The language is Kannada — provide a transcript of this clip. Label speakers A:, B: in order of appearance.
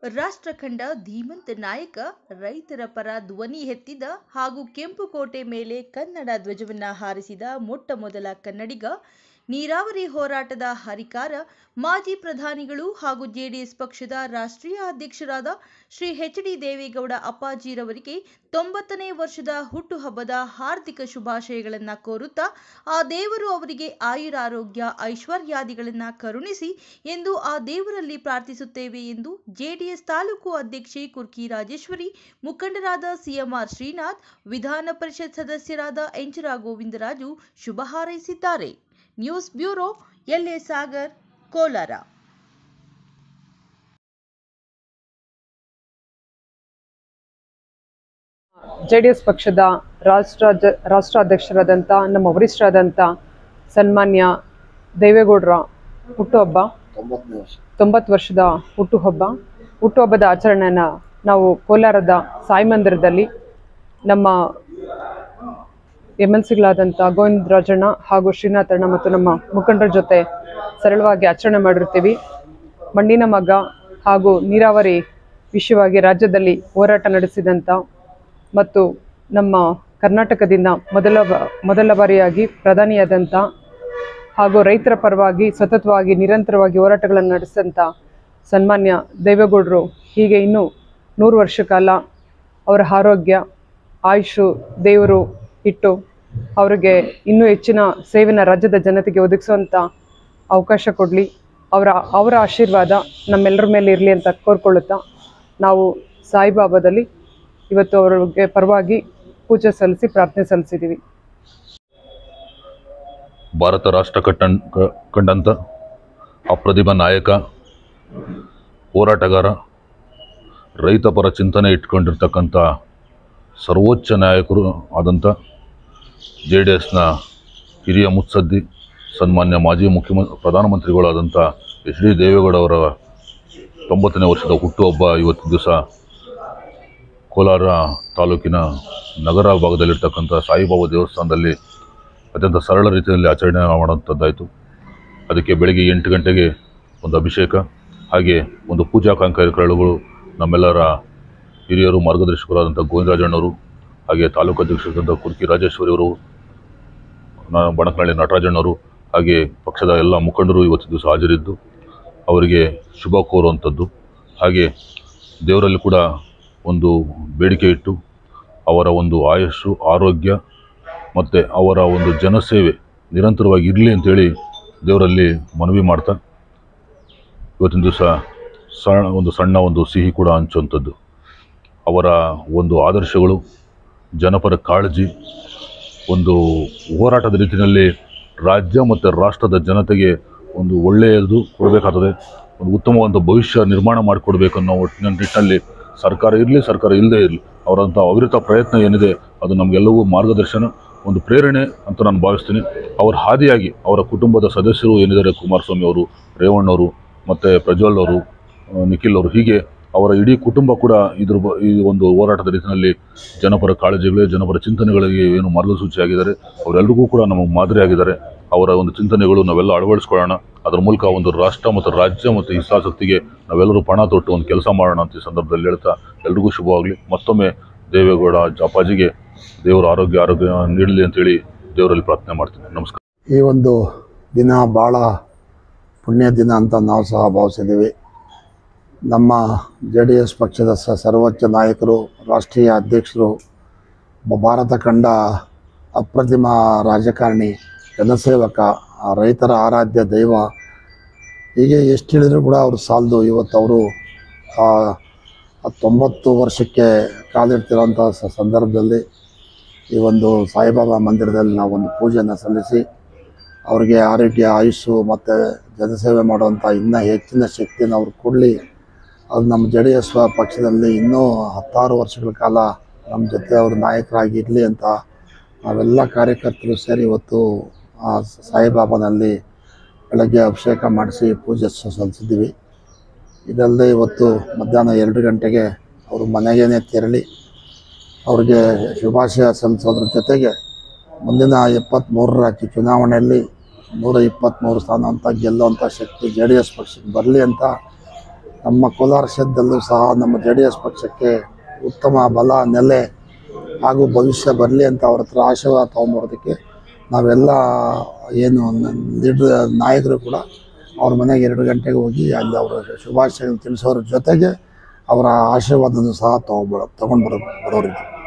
A: ರಾಷ್ಟ್ರ ಕಂಡ ಧೀಮಂತ ನಾಯಕ, ರೈತರ ಪರ ಧ್ವನಿ ಎತ್ತಿದ ಹಾಗೂ ಕೆಂಪುಕೋಟೆ ಮೇಲೆ ಕನ್ನಡ ಧ್ವಜವನ್ನ ಹಾರಿಸಿದ ಮೊಟ್ಟ ಮೊದಲ ಕನ್ನಡಿಗ, ನೀರಾವರಿ ಹೋರಾಟದ ಹರಿಕಾರ, ಮಾಜಿ ಪ್ರಧಾನಿಗಳು ಹಾಗೂ ಜೆಡಿಎಸ್ ಪಕ್ಷದ ರಾಷ್ಟ್ರೀಯ ಅಧ್ಯಕ್ಷರಾದ ಶ್ರೀ ಎಚ್.ಡಿ. ದೇವೇಗೌಡ ಅಪ್ಪಾಜಿರವರಿಗೆ 90ನೇ ವರ್ಷದ ಹುಟ್ಟುಹಬ್ಬದ ಹಾರ್ದಿಕ ಶುಭಾಶಯಗಳನ್ನು ಕೋರುತ್ತಾ, ಆ ದೇವರು ಅವರಿಗೆ ಆಯುರಾರೋಗ್ಯ ಐಶ್ವರ್ಯಾದಿಗಳನ್ನು ಕರುಣಿಸಿ ಎಂದು ಆ ದೇವರಲ್ಲಿ ಪ್ರಾರ್ಥಿಸುತ್ತೇವೆ ಎಂದು ಜೆಡಿಎಸ್ ತಾಲೂಕು ಅಧ್ಯಕ್ಷೆ ಕುರ್ಕಿ ರಾಜೇಶ್ವರಿ, ಮುಖಂಡರಾದ ಸಿಎಂಆರ್ ಶ್ರೀನಾಥ್, ವಿಧಾನ ಪರಿಷತ್ ಸದಸ್ಯರಾದ ಎಂಚರ ಗೋವಿಂದರಾಜು ಶುಭ ಹಾರೈಸಿದ್ದಾರೆ. News bureau, L A. Sagar, Kolar.
B: JDS ಪಕ್ಷದ ರಾಷ್ಟ್ರಾಧ್ಯಕ್ಷರಾದಂಥ ನಮ್ಮ ವರಿಷ್ಠರಾದಂಥ ಸನ್ಮಾನ್ಯ ದೇವೇಗೌಡರ ಹುಟ್ಟುಹಬ್ಬ, 90 ವರ್ಷದ ಹುಟ್ಟುಹಬ್ಬದ ಆಚರಣೆಯನ್ನು ನಾವು ಕೋಲಾರದ ಸಾಯಿ ಮಂದಿರದಲ್ಲಿ ನಮ್ಮ MLCಗಳಾದಂಥ ಗೋವಿಂದರಾಜಣ್ಣ ಹಾಗೂ ಶ್ರೀನಾಥಣ್ಣ ಮತ್ತು ನಮ್ಮ ಮುಖಂಡರ ಜೊತೆ ಸರಳವಾಗಿ ಆಚರಣೆ ಮಾಡಿರ್ತೀವಿ. ಮಣ್ಣಿನ ಮಗ ಹಾಗೂ ನೀರಾವರಿ ವಿಷಯವಾಗಿ ರಾಜ್ಯದಲ್ಲಿ ಹೋರಾಟ ನಡೆಸಿದಂಥ ಮತ್ತು ನಮ್ಮ ಕರ್ನಾಟಕದಿಂದ ಮೊದಲ ಬಾರಿಯಾಗಿ ಪ್ರಧಾನಿಯಾದಂಥ ಹಾಗೂ ರೈತರ ಪರವಾಗಿ ಸತತವಾಗಿ ನಿರಂತರವಾಗಿ ಹೋರಾಟಗಳನ್ನು ನಡೆಸಿದಂಥ ಸನ್ಮಾನ್ಯ ದೇವೇಗೌಡರು ಹೀಗೆ ಇನ್ನೂ 100 ವರ್ಷ ಕಾಲ ಅವರ ಆರೋಗ್ಯ ಆಯುಷು ದೇವರು ಇಟ್ಟು ಅವರಿಗೆ ಇನ್ನೂ ಹೆಚ್ಚಿನ ಸೇವೆನ ರಾಜ್ಯದ ಜನತೆಗೆ ಒದಗಿಸುವಂಥ ಅವಕಾಶ ಕೊಡಲಿ, ಅವರ ಆಶೀರ್ವಾದ ನಮ್ಮೆಲ್ಲರ ಮೇಲೆ ಇರಲಿ ಅಂತ ಕೋರ್ಕೊಳ್ಳುತ್ತಾ ನಾವು ಸಾಯಿಬಾಬಾದಲ್ಲಿ ಇವತ್ತು ಅವರಿಗೆ ಪರವಾಗಿ ಪೂಜೆ ಸಲ್ಲಿಸಿ ಪ್ರಾರ್ಥನೆ ಸಲ್ಲಿಸಿದ್ದೀವಿ.
C: ಭಾರತ ರಾಷ್ಟ್ರ ಕಂಡಂಥ ಅಪ್ರತಿಮ ನಾಯಕ, ಹೋರಾಟಗಾರ, ರೈತ ಪರ ಚಿಂತನೆ ಇಟ್ಕೊಂಡಿರ್ತಕ್ಕಂಥ ಸರ್ವೋಚ್ಚ ನಾಯಕರು ಆದಂಥ ಜೆಡಿಎಸ್ನ ಹಿರಿಯ ಮುತ್ಸದ್ದಿ, ಸನ್ಮಾನ್ಯ ಮಾಜಿ ಪ್ರಧಾನಮಂತ್ರಿಗಳಾದಂಥ ಎಚ್.ಡಿ. ದೇವೇಗೌಡ ಅವರ 90ನೇ ವರ್ಷದ ಹುಟ್ಟುಹಬ್ಬ ಇವತ್ತು ದಿವಸ ಕೋಲಾರ ತಾಲೂಕಿನ ನಗರ ಭಾಗದಲ್ಲಿರ್ತಕ್ಕಂಥ ಸಾಯಿಬಾಬಾ ದೇವಸ್ಥಾನದಲ್ಲಿ ಅತ್ಯಂತ ಸರಳ ರೀತಿಯಲ್ಲಿ ಆಚರಣೆ ಮಾಡುವಂಥದ್ದಾಯಿತು. ಅದಕ್ಕೆ ಬೆಳಗ್ಗೆ 8 ಗಂಟೆಗೆ ಒಂದು ಅಭಿಷೇಕ, ಹಾಗೆ ಒಂದು ಪೂಜಾ ಕಾರ್ಯಕ್ರಮಗಳು ನಮ್ಮೆಲ್ಲರ ಹಿರಿಯರು ಮಾರ್ಗದರ್ಶಕರಾದಂಥ ಗೋವಿಂದರಾಜಣ್ಣವರು, ಹಾಗೆ ತಾಲೂಕು ಅಧ್ಯಕ್ಷರಾದಂಥ ಕುರ್ಕಿ ರಾಜೇಶ್ವರಿ ಅವರು, ಬಣಕನಹಳ್ಳಿ ನಟರಾಜಣ್ಣವರು, ಹಾಗೆ ಪಕ್ಷದ ಎಲ್ಲ ಮುಖಂಡರು ಇವತ್ತು ದಿವಸ ಹಾಜರಿದ್ದು ಅವರಿಗೆ ಶುಭ ಕೋರುವಂಥದ್ದು. ಹಾಗೆ ದೇವರಲ್ಲಿ ಕೂಡ ಒಂದು ಬೇಡಿಕೆ ಇಟ್ಟು ಅವರ ಒಂದು ಆಯುಸ್ಸು ಆರೋಗ್ಯ ಮತ್ತು ಅವರ ಒಂದು ಜನಸೇವೆ ನಿರಂತರವಾಗಿ ಇರಲಿ ಅಂತೇಳಿ ದೇವರಲ್ಲಿ ಮನವಿ ಮಾಡ್ತಾ ಇವತ್ತಿನ ದಿವಸ ಸಣ್ಣ ಒಂದು ಸಿಹಿ ಕೂಡ ಹಂಚುವಂಥದ್ದು. ಅವರ ಒಂದು ಆದರ್ಶಗಳು, ಜನಪರ ಕಾಳಜಿ, ಒಂದು ಹೋರಾಟದ ರೀತಿಯಲ್ಲಿ ರಾಜ್ಯ ಮತ್ತು ರಾಷ್ಟ್ರದ ಜನತೆಗೆ ಒಂದು ಒಳ್ಳೆಯದು ಕೊಡಬೇಕಾಗ್ತದೆ, ಒಂದು ಉತ್ತಮವಾದ ಭವಿಷ್ಯ ನಿರ್ಮಾಣ ಮಾಡಿಕೊಡ್ಬೇಕು ಅನ್ನೋ ಒಟ್ಟಿನ ನಿಟ್ಟಿನಲ್ಲಿ ಸರ್ಕಾರ ಇರಲಿ ಸರ್ಕಾರ ಇಲ್ಲದೇ ಇರಲಿ ಅವರಂಥ ಅವಿರತ ಪ್ರಯತ್ನ ಏನಿದೆ ಅದು ನಮಗೆಲ್ಲವೂ ಮಾರ್ಗದರ್ಶನ, ಒಂದು ಪ್ರೇರಣೆ ಅಂತ ನಾನು ಭಾವಿಸ್ತೀನಿ. ಅವರ ಹಾದಿಯಾಗಿ ಅವರ ಕುಟುಂಬದ ಸದಸ್ಯರು ಏನಿದ್ದಾರೆ, ಕುಮಾರಸ್ವಾಮಿ ಅವರು, ರೇವಣ್ಣವರು ಮತ್ತು ಪ್ರಜ್ವಲ್ ಅವರು, ನಿಖಿಲ್ ಅವರು, ಹೀಗೆ ಅವರ ಇಡೀ ಕುಟುಂಬ ಕೂಡ ಈ ಒಂದು ಹೋರಾಟದ ರೀತಿಯಲ್ಲಿ ಜನಪರ ಕಾಳಜಿಗಳೇ, ಜನಪರ ಚಿಂತನೆಗಳಿಗೆ ಏನು ಮಾರ್ಗಸೂಚಿಯಾಗಿದ್ದಾರೆ, ಅವರೆಲ್ಲರಿಗೂ ಕೂಡ ನಮಗೆ ಮಾದರಿಯಾಗಿದ್ದಾರೆ. ಅವರ ಒಂದು ಚಿಂತನೆಗಳು ನಾವೆಲ್ಲ ಅಳವಡಿಸ್ಕೊಳ್ಳೋಣ, ಅದರ ಮೂಲಕ ಒಂದು ರಾಷ್ಟ್ರ ಮತ್ತು ರಾಜ್ಯ ಮತ್ತು ಹಿತಾಸಕ್ತಿಗೆ ನಾವೆಲ್ಲರೂ ಪಣ ತೊಟ್ಟು ಒಂದು ಕೆಲಸ ಮಾಡೋಣ ಅಂತ ಈ ಸಂದರ್ಭದಲ್ಲಿ ಹೇಳ್ತಾ ಎಲ್ರಿಗೂ ಶುಭವಾಗಲಿ. ಮತ್ತೊಮ್ಮೆ ದೇವೇಗೌಡ ಅಪ್ಪಾಜಿಗೆ ದೇವರ ಆರೋಗ್ಯ ನೀಡಲಿ ಅಂತೇಳಿ ದೇವರಲ್ಲಿ ಪ್ರಾರ್ಥನೆ ಮಾಡ್ತೀನಿ. ನಮಸ್ಕಾರ.
D: ಈ ಒಂದು ದಿನ ಭಾಳ ಪುಣ್ಯ ದಿನ ಅಂತ ನಾವು ಸಹ ಭಾವಿಸಿದ್ದೀವಿ. ನಮ್ಮ JDS ಪಕ್ಷದ ಸರ್ವೋಚ್ಚ ನಾಯಕರು, ರಾಷ್ಟ್ರೀಯ ಅಧ್ಯಕ್ಷರು, ಭಾರತ ಕಂಡ ಅಪ್ರತಿಮ ರಾಜಕಾರಣಿ, ಜನಸೇವಕ, ರೈತರ ಆರಾಧ್ಯ ದೈವ, ಹೀಗೆ ಎಷ್ಟು ಹೇಳಿದ್ರು ಕೂಡ ಅವರು ಸಾಲದು. ಇವತ್ತು ಅವರು 90 ವರ್ಷಕ್ಕೆ ಕಾಲಿಡ್ತಿರೋಂಥ ಸಂದರ್ಭದಲ್ಲಿ ಈ ಒಂದು ಸಾಯಿಬಾಬಾ ಮಂದಿರದಲ್ಲಿ ನಾವು ಒಂದು ಪೂಜೆಯನ್ನು ಸಲ್ಲಿಸಿ ಅವರಿಗೆ ಆರೋಗ್ಯ ಆಯುಸ್ಸು ಮತ್ತು ಜನಸೇವೆ ಮಾಡುವಂಥ ಇನ್ನೂ ಹೆಚ್ಚಿನ ಶಕ್ತಿಯನ್ನು ಅವ್ರು ಕೊಡಲಿ. ಅದು ನಮ್ಮ JDS ಪಕ್ಷದಲ್ಲಿ ಇನ್ನೂ 16 ವರ್ಷಗಳ ಕಾಲ ನಮ್ಮ ಜೊತೆ ಅವರು ನಾಯಕರಾಗಿರಲಿ ಅಂತ ನಾವೆಲ್ಲ ಕಾರ್ಯಕರ್ತರು ಸೇರಿ ಇವತ್ತು ಸಾಯಿಬಾಬಾನಲ್ಲಿ ಬೆಳಗ್ಗೆ ಅಭಿಷೇಕ ಮಾಡಿಸಿ ಪೂಜೆ ಸಲ್ಲಿಸಿದ್ದೀವಿ. ಇದಲ್ಲದೆ ಇವತ್ತು ಮಧ್ಯಾಹ್ನ 2 ಗಂಟೆಗೆ ಅವರು ಮನೆಗೇ ತೆರಳಿ ಅವ್ರಿಗೆ ಶುಭಾಶಯ ಸಲ್ಲಿಸೋದ್ರ ಜೊತೆಗೆ ಮುಂದಿನ 23ರ ಚುನಾವಣೆಯಲ್ಲಿ 123 ಸ್ಥಾನ ಅಂತ ಗೆಲ್ಲುವಂಥ ಶಕ್ತಿ JDS ಪಕ್ಷಕ್ಕೆ ಬರಲಿ ಅಂತ ನಮ್ಮ ಕೋಲಾರ ಕ್ಷೇತ್ರದಲ್ಲೂ ಸಹ ನಮ್ಮ JDS ಪಕ್ಷಕ್ಕೆ ಉತ್ತಮ ಬಲ ನೆಲೆ ಹಾಗೂ ಭವಿಷ್ಯ ಬರಲಿ ಅಂತ ಅವ್ರ ಹತ್ರ ಆಶೀರ್ವಾದ ತೊಗೊಂಬರೋದಕ್ಕೆ ನಾವೆಲ್ಲ ಏನು ನಾಯಕರು ಕೂಡ ಅವ್ರ ಮನೆಗೆ 2 ಗಂಟೆಗೆ ಹೋಗಿ ಅಲ್ಲಿ ಅವರ ಶುಭಾಶಯಗಳನ್ನು ತಿಳಿಸೋರ ಜೊತೆಗೆ ಅವರ ಆಶೀರ್ವಾದನೂ ಸಹ ತಗೊಂಡು ಬರೋರಿದ್ದಾರೆ.